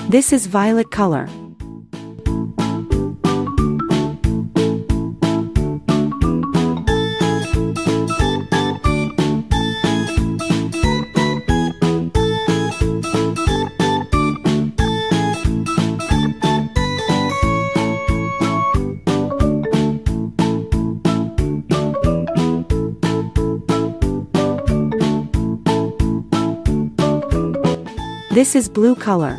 This is violet color. This is blue color.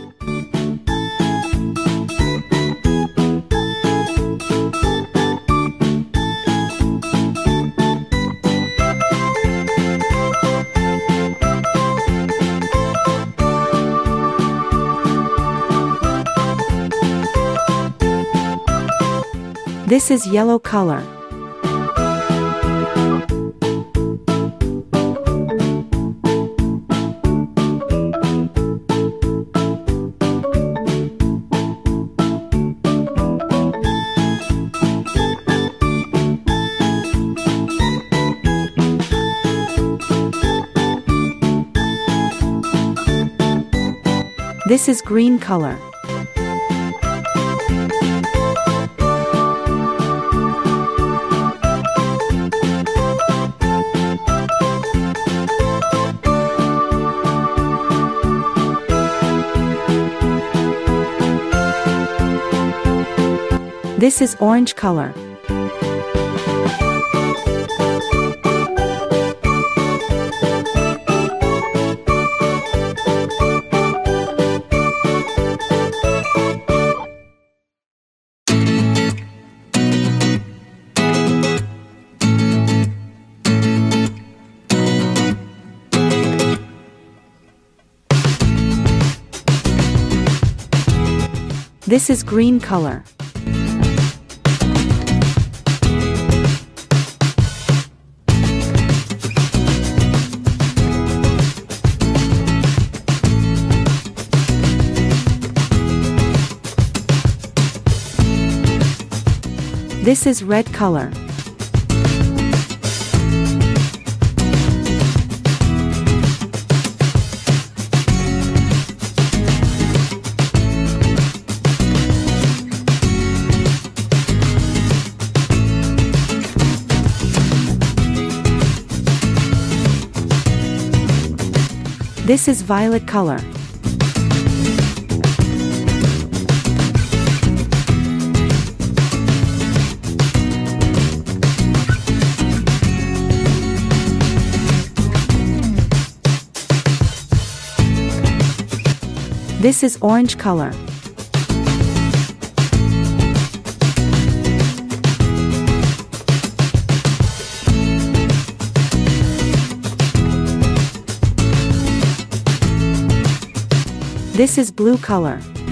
This is yellow color. This is green color. This is orange color. This is green color. This is red color. This is violet color. This is orange color. This is blue color.